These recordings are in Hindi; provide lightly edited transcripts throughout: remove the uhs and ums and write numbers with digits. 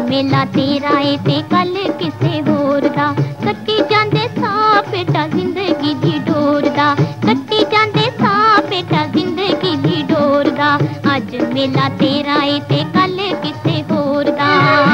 मेला तेरा ए ते कल किसे होर दा, कट्टी जांदे साह बेटा जिंदगी दी डोर दा, कट्टी जांदे साह बेटा जिंदगी दी डोर दा। अज मेला तेरा ए ते कल किसे होर दा।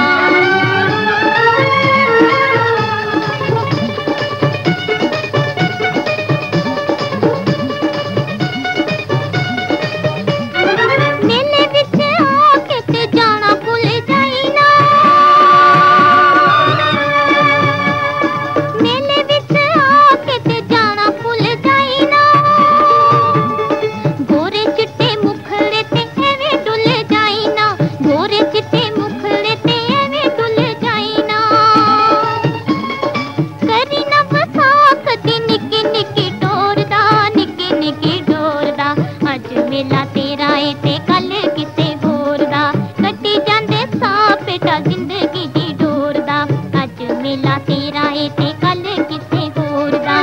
मेला तेरा ए ते कल किसे होर दा, कट्टी जांदे साह बेटा जिंदगी दी डोर दा। अज मेला तेरा ए ते कल किसे होर दा।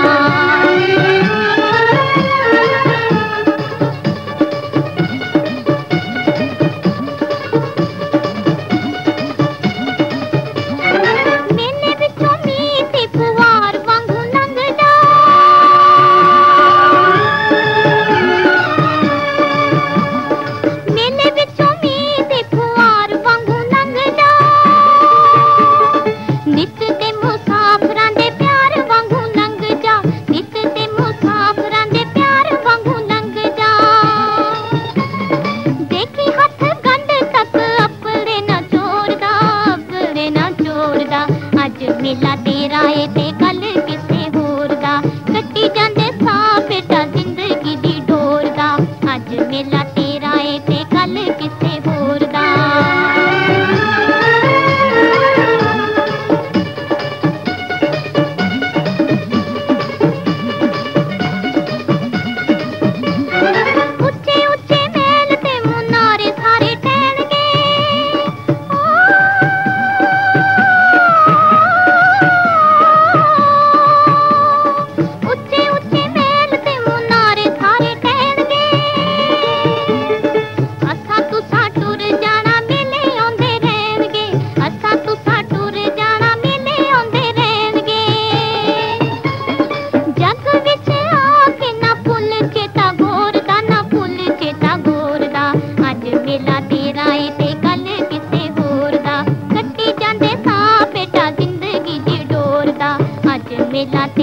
मेला तेरा ए ते कल किसे होर दा, कट्टी जांदे साह बेटा जिंदगी दी डोर दा। अज मेला तेरा ए ते कल किसे होर दा। मेला तेरा ए ते कल किसे होर दा, कट्टी जांदे साह बेटा जिंदगी दी डोर दा। अज मेला